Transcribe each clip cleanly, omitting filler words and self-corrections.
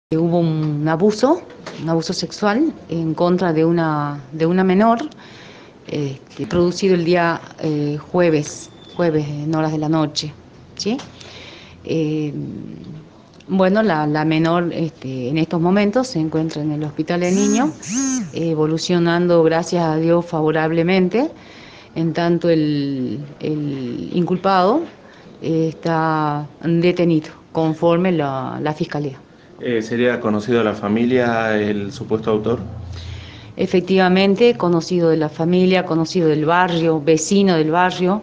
Hubo un abuso sexual en contra de una menor, producido el día jueves en horas de la noche, ¿sí? Eh, bueno, la menor en estos momentos se encuentra en el hospital de niños, evolucionando, gracias a Dios, favorablemente, en tanto el inculpado está detenido, conforme la fiscalía. ¿Sería conocido a la familia el supuesto autor? Efectivamente, conocido de la familia, conocido del barrio, vecino del barrio,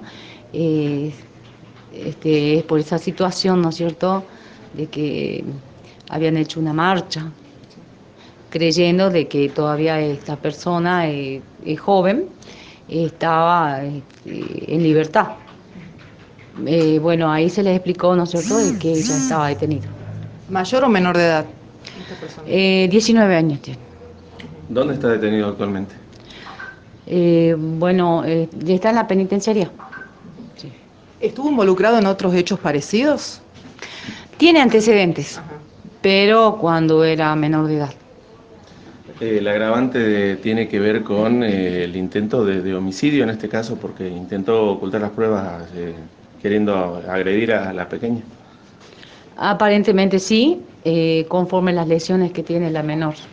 es por esa situación, ¿no es cierto?, de que habían hecho una marcha, creyendo de que todavía esta persona es joven, estaba en libertad. Bueno, ahí se les explicó, ¿no es cierto?, de que ella estaba detenida. ¿Mayor o menor de edad esta persona? 19 años tiene. ¿Dónde está detenido actualmente? Bueno, está en la penitenciaría. Sí. ¿Estuvo involucrado en otros hechos parecidos? Tiene antecedentes, Ajá. pero cuando era menor de edad. El agravante tiene que ver con el intento de homicidio en este caso, porque intentó ocultar las pruebas queriendo agredir a la pequeña. Aparentemente sí, conforme las lesiones que tiene la menor.